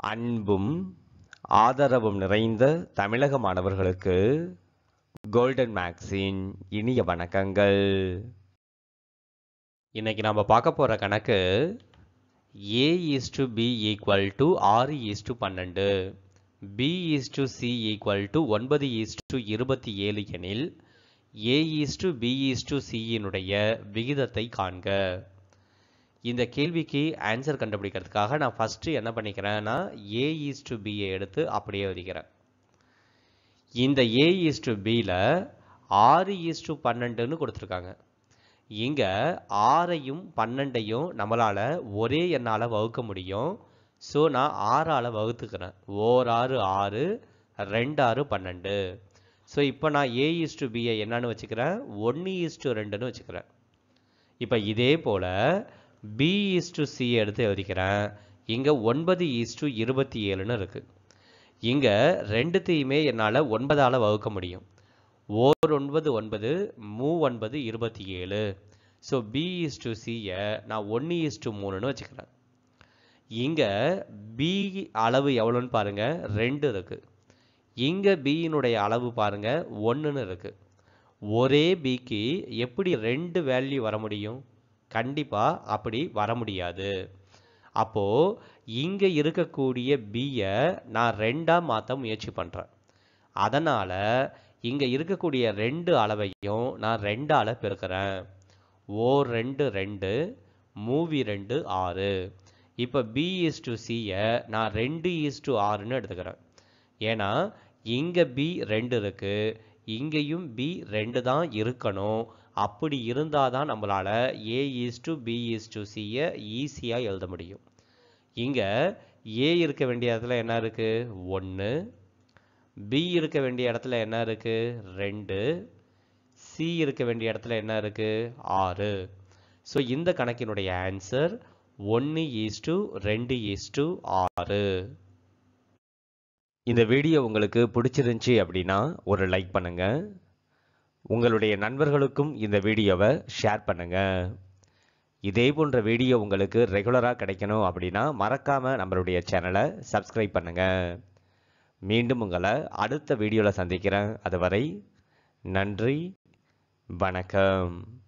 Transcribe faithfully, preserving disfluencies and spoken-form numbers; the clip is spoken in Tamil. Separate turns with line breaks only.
அன்பும் ஆதரவும் நிறைந்த தமிழக மாணவர்களுக்கு கோல்டன் மேக்ஸின் இனிய வணக்கங்கள். இன்னைக்கு நம்ம பார்க்க போற கணக்கு a is to b equal to ஆறு is to பன்னிரண்டு, b is to c equal to ஒன்பது is to இருபத்தி ஏழு எனில் a is to b is to c இனுடைய விகிதத்தை காண்க. இந்த கேள்விக்கு ஆன்சர் கண்டுபிடிக்கிறதுக்காக நான் ஃபர்ஸ்ட் என்ன பண்ணிக்கிறேன்னா a is to b எடுத்து அப்படியே எழுதிக்கிறேன். இந்த a is to b ல ஆறு is to பன்னிரண்டு கொடுத்திருக்காங்க. இங்க ஆறையும் பன்னிரண்டையும் நம்மளால ஒரே எண்ணால வகுக்க முடியும். சோ நான் ஆறால வகுத்துக்கிறேன். ஓர் ஆறு ஆறு, ரெண்டு ஆறு பன்னிரண்டு. சோ இப்போ நான் a is to b என்னன்னு வச்சுக்கிறேன், ஒன்று is to ரெண்டுன்னு வச்சுக்கிறேன். இப்போ இதே போல b is to c எடுத்து எழுதிக்கிறேன். இங்க ஒன்பது is to இருபத்தி ஏழுன்னு இருக்கு. இங்க ரெண்டுத்தையுமே என்னால ஒன்பதால வகுக்க முடியும். ஓர் ஒன்பது ஒன்பது, மூ ஒன்பது இருபத்தி ஏழு. So b is to c நான் ஒன்று is to மூணுன்னு வச்சுக்கிறேன். இங்க b அளவு எவ்வளோன்னு பாருங்க, ரெண்டு இருக்கு. இங்க b னுடைய அளவு பாருங்க, ஒன்றுன்னு இருக்கு. ஒரே bக்கு எப்படி ரெண்டு வேல்யூ வர முடியும்? கண்டிப்பா அப்படி வர முடியாது. அப்போ இங்க இருக்கக்கூடிய b-ய நான் ரெண்டா மாத்த முயற்சி பண்றேன். அதனால இங்க இருக்கக்கூடிய ரெண்டு அளவையும் நான் ரெண்டால பெருக்கிறேன். ஓர் ரெண்டு ரெண்டு, மூவி ரெண்டு ஆறு. இப்ப b is to c-ய நான் ரெண்டு is to ஆறுன்னு எடுத்துக்கிறேன். ஏன்னா இங்க b ரெண்டு இருக்கு, இங்கேயும் b ரெண்டு தான் இருக்கணும். அப்படி இருந்தாதான் நம்மளால a is to b is to c-ய ஈஸியா எழுத முடியும். இங்க a இருக்க வேண்டிய இடத்துல என்ன இருக்கு, ஒன்று. b இருக்க வேண்டிய இடத்துல என்ன இருக்கு, ரெண்டு. c இருக்க வேண்டிய இடத்துல என்ன இருக்கு, ஆறு. ஸோ இந்த கணக்கினுடைய ஆன்சர் ஒன்று is to ரெண்டு is to ஆறு. இந்த வீடியோ உங்களுக்கு பிடிச்சிருந்துச்சு அப்படின்னா ஒரு லைக் பண்ணுங்க. உங்களுடைய நண்பர்களுக்கும் இந்த வீடியோவை ஷேர் பண்ணுங்க. இதே போன்ற வீடியோ உங்களுக்கு ரெகுலராக கிடைக்கணும் அப்படின்னா மறக்காம நம்மளுடைய சேனலை சப்ஸ்கிரைப் பண்ணுங்க. மீண்டும் உங்களை அடுத்த வீடியோவில் சந்திக்கிறேன். அதுவரை நன்றி, வணக்கம்.